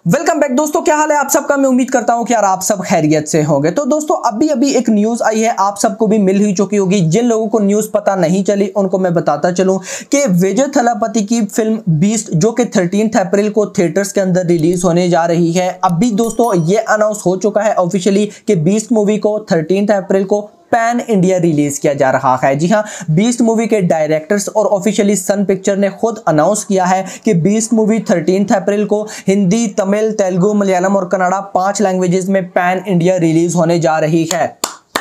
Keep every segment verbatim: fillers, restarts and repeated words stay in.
Welcome back दोस्तों, क्या हाल है आप सबका। मैं उम्मीद करता हूं कि यार आप सब खैरियत से होंगे। तो दोस्तों अभी अभी एक न्यूज आई है, आप सबको भी मिल ही चुकी होगी। जिन लोगों को न्यूज पता नहीं चली उनको मैं बताता चलूं कि विजय थलापति की फिल्म बीस्ट जो कि थर्टीन्थ अप्रैल को थिएटर्स के अंदर रिलीज होने जा रही है। अभी दोस्तों ये अनाउंस हो चुका है ऑफिशियली कि बीस्ट मूवी को थर्टीन्थ अप्रैल को पैन इंडिया रिलीज किया जा रहा है। जी हां, बीस्ट मूवी के डायरेक्टर्स और ऑफिशियली सन पिक्चर ने खुद अनाउंस किया है कि बीस्ट मूवी थर्टीन्थ अप्रैल को हिंदी, तमिल, तेलुगु, मलयालम और कन्नड़ा पांच लैंग्वेजेस में पैन इंडिया रिलीज होने जा रही है।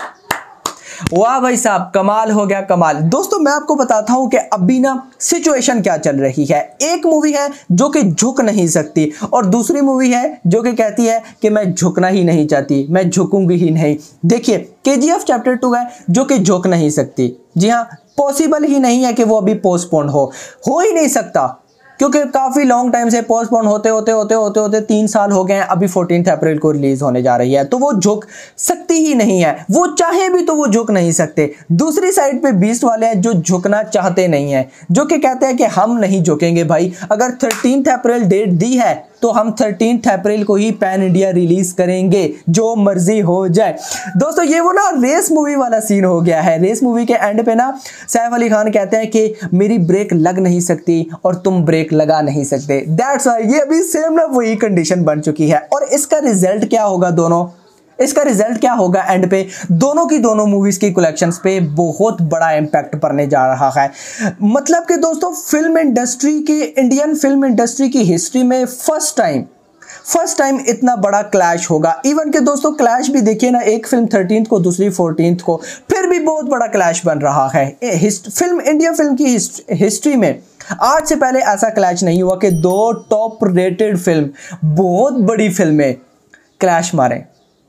वाह भाई साहब, कमाल हो गया कमाल। दोस्तों मैं आपको बताता हूं कि अभी ना सिचुएशन क्या चल रही है। एक मूवी है जो कि झुक नहीं सकती और दूसरी मूवी है जो कि कहती है कि मैं झुकना ही नहीं चाहती, मैं झुकूंगी ही नहीं। देखिए केजीएफ चैप्टर टू है जो कि झुक नहीं सकती। जी हाँ, पॉसिबल ही नहीं है कि वो अभी पोस्टपोन हो हो ही नहीं सकता, क्योंकि काफी लॉन्ग टाइम से पोस्टपोन होते होते होते होते होते तीन साल हो गए हैं। अभी फोर्टीन्थ अप्रैल को रिलीज होने जा रही है, तो वो झुक सकती ही नहीं है। वो चाहे भी तो वो झुक नहीं सकते। दूसरी साइड पे बीस्ट वाले हैं जो झुकना चाहते नहीं है, जो कि कहते हैं कि हम नहीं झुकेंगे भाई। अगर थर्टीन्थ अप्रैल डेट दी है तो हम थर्टीन्थ अप्रैल को ही पैन इंडिया रिलीज करेंगे, जो मर्जी हो जाए। दोस्तों ये वो ना रेस मूवी वाला सीन हो गया है। रेस मूवी के एंड पे ना सैफ अली खान कहते हैं कि मेरी ब्रेक लग नहीं सकती और तुम ब्रेक लगा नहीं सकते। दैट्स व्हाई ये अभी सेम ना वही कंडीशन बन चुकी है। और इसका रिजल्ट क्या होगा दोनों इसका रिजल्ट क्या होगा एंड पे, दोनों की दोनों मूवीज की कलेक्शंस पे बहुत बड़ा इंपैक्ट पड़ने जा रहा है। मतलब कि दोस्तों फिल्म इंडस्ट्री की, इंडियन फिल्म इंडस्ट्री की हिस्ट्री में फर्स्ट टाइम फर्स्ट टाइम इतना बड़ा क्लैश होगा। इवन के दोस्तों क्लैश भी देखिए ना, एक फिल्म थर्टीन्थ को, दूसरी फोर्टीन्थ को, फिर भी बहुत बड़ा क्लैश बन रहा है। फिल्म इंडिया फिल्म की हिस्ट्री में आज से पहले ऐसा क्लैश नहीं हुआ कि दो टॉप रेटेड फिल्म, बहुत बड़ी फिल्में क्लैश मारे।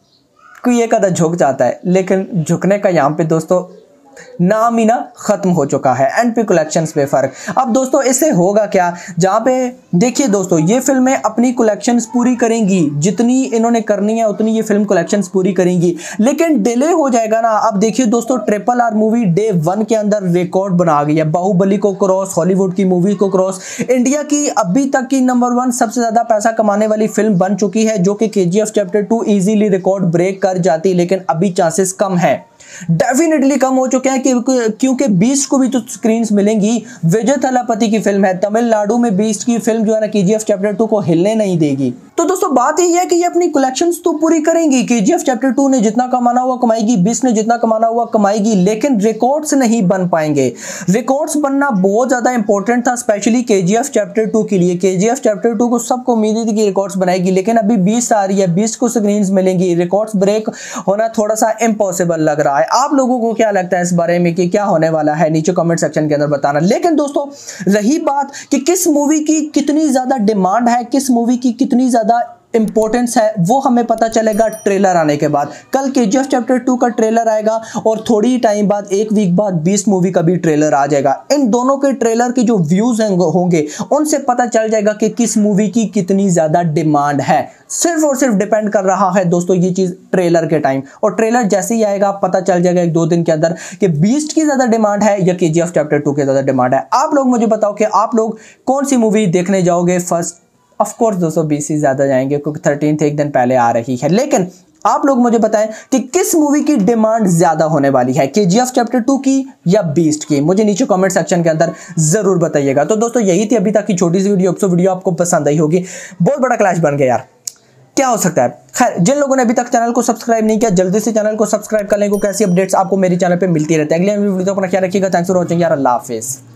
कोई एक आधा झुक जाता है, लेकिन झुकने का यहाँ पे दोस्तों नाम ही ना खत्म हो चुका है। एंड पे कलेक्शंस पे फर्क। अब दोस्तों इससे होगा क्या, जहाँ पे देखिए दोस्तों ये फिल्में अपनी कलेक्शंस पूरी करेंगी, जितनी इन्होंने करनी है उतनी ये फिल्म कलेक्शंस पूरी करेंगी, लेकिन डिले हो जाएगा ना। अब देखिए दोस्तों triple R movie day one के अंदर रिकॉर्ड बना गई है, बाहुबली को क्रॉस, हॉलीवुड की मूवी को क्रॉस, इंडिया की अभी तक की नंबर वन सबसे ज्यादा पैसा कमाने वाली फिल्म बन चुकी है, जो कि KGF chapter two easily record break कर जाती, लेकिन अभी चांसेस कम है, डेफिनेटली कम हो चुके हैं कि, क्योंकि बीस्ट को भी तो स्क्रीन्स मिलेंगी। विजय थलापति की फिल्म है, तमिलनाडु में बीस्ट की फिल्म जो है ना केजीएफ चैप्टर टू को हिलने नहीं देगी। तो दोस्तों बात यही है कि ये अपनी कलेक्शंस तो पूरी करेंगी। केजीएफ चैप्टर टू ने जितना कमाना हुआ कमाएगी, बीस्ट ने जितना कमाना हुआ कमाएगी, लेकिन रिकॉर्ड्स नहीं बन पाएंगे। रिकॉर्ड्स बनना बहुत ज्यादा इंपॉर्टेंट था, स्पेशली केजीएफ चैप्टर टू के लिए। केजीएफ चैप्टर टू को सबको उम्मीद थी कि रिकॉर्ड्स बनाएगी, लेकिन अभी बीस्ट आ रही है, बीस्ट को स्क्रीन्स मिलेंगी, रिकॉर्ड्स ब्रेक होना थोड़ा सा इम्पॉसिबल लग रहा है। आप लोगों को क्या लगता है इस बारे में कि क्या होने वाला है, नीचे कमेंट सेक्शन के अंदर बताना। लेकिन दोस्तों रही बात कि किस मूवी की कितनी ज्यादा डिमांड है, किस मूवी की कितनी ज्यादा इंपॉर्टेंस है, वो हमें पता चलेगा ट्रेलर आने के बाद। कल केजीएफ चैप्टर टू का ट्रेलर आएगा और थोड़ी टाइम बाद, एक वीक बाद बीस्ट मूवी का भी ट्रेलर आ जाएगा। इन दोनों के ट्रेलर के जो व्यूज होंगे उनसे पता चल जाएगा कि किस मूवी की कितनी ज्यादा डिमांड है। सिर्फ और सिर्फ डिपेंड कर रहा है दोस्तों ये चीज ट्रेलर के टाइम, और ट्रेलर जैसे ही आएगा पता चल जाएगा एक दो दिन के अंदर कि बीस्ट की ज्यादा डिमांड है या केजीएफ चैप्टर टू की ज्यादा डिमांड है। आप लोग मुझे बताओ कि आप लोग कौन सी मूवी देखने जाओगे फर्स्ट। ऑफ कोर्स दोस्तों बीस ही ज्यादा जाएंगे क्योंकि थर्टीन्थ एक दिन पहले आ रही है, लेकिन आप लोग मुझे बताएं कि किस मूवी की डिमांड ज्यादा होने वाली है, केजीएफ चैप्टर टू की या बीस्ट की। मुझे नीचे कमेंट सेक्शन के अंदर जरूर बताइएगा। तो दोस्तों यही थी अभी तक की छोटी सी वीडियो। तो वीडियो आपको पसंद आई होगी। बहुत बड़ा क्लैश बन गया यार, क्या हो सकता है। खैर जिन लोगों ने अभी तक चैनल को सब्सक्राइब नहीं किया, जल्दी से चैनल को सब्सक्राइब कर लें, क्योंकि ऐसी अपडेट्स आपको मेरी चैनल पे मिलती रहती है। अगले वीडियो तो अपना ख्याल रखिएगा। थैंक्स फॉर वॉचिंग यार, अल्लाह हाफिज़।